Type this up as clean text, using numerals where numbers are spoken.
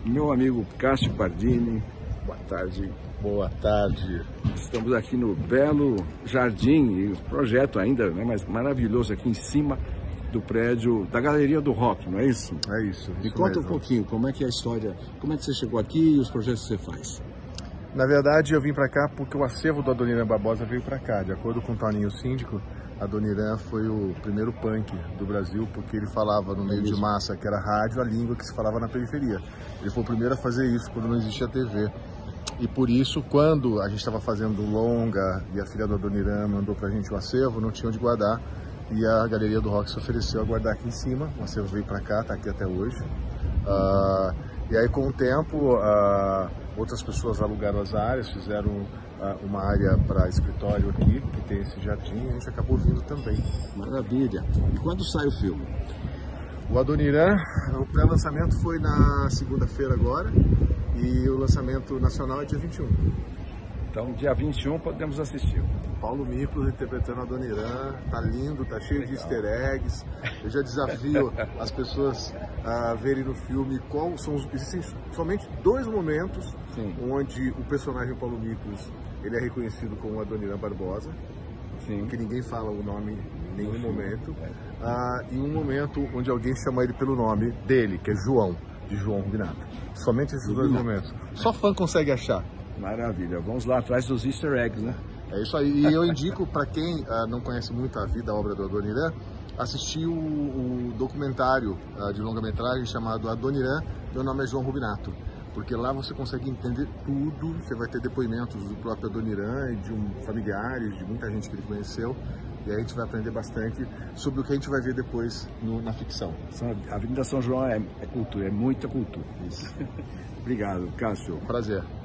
Meu amigo Cássio Pardini, boa tarde. Boa tarde. Estamos aqui no belo jardim, e o projeto ainda, né, mas maravilhoso, aqui em cima do prédio da Galeria do Rock, não é isso? É isso. Me conta um pouquinho, como é que é a história, como é que você chegou aqui e os projetos que você faz? Na verdade, eu vim para cá porque o acervo do Adoniran Barbosa veio para cá. De acordo com o Toninho Síndico, Adoniran foi o primeiro punk do Brasil, porque ele falava no meio de massa, que era rádio, a língua que se falava na periferia. Ele foi o primeiro a fazer isso quando não existia TV. E por isso, quando a gente estava fazendo longa e a filha do Adoniran mandou pra gente o acervo, não tinha onde guardar. E a Galeria do Rock se ofereceu a guardar aqui em cima. O acervo veio para cá, tá aqui até hoje. E aí, com o tempo, outras pessoas alugaram as áreas, fizeram uma área para escritório aqui, que tem esse jardim, e a gente acabou vindo também. Maravilha! E quando sai o filme? O Adoniran, o pré-lançamento foi na segunda-feira agora, e o lançamento nacional é dia 21. Então, dia 21 podemos assistir. Paulo Miklos interpretando Adoniran, tá lindo, tá cheio de easter eggs. Eu já desafio as pessoas a verem no filme qual são existem somente dois momentos onde o personagem Paulo Miklos ele é reconhecido como Adoniran Barbosa, que ninguém fala o nome em nenhum momento, e um momento onde alguém chama ele pelo nome dele, que é João, de João Rubinato. Somente esses dois momentos. Só fã consegue achar. Maravilha, vamos lá atrás dos easter eggs, né? É isso aí, e eu indico para quem não conhece muito a vida, a obra do Adoniran, assistir o documentário de longa-metragem chamado Adoniran, meu nome é João Rubinato, porque lá você consegue entender tudo, você vai ter depoimentos do próprio Adoniran e de familiares, de muita gente que ele conheceu, e aí a gente vai aprender bastante sobre o que a gente vai ver depois na ficção. A Avenida São João é cultura, é muita cultura. Isso. Obrigado, Cássio. Prazer.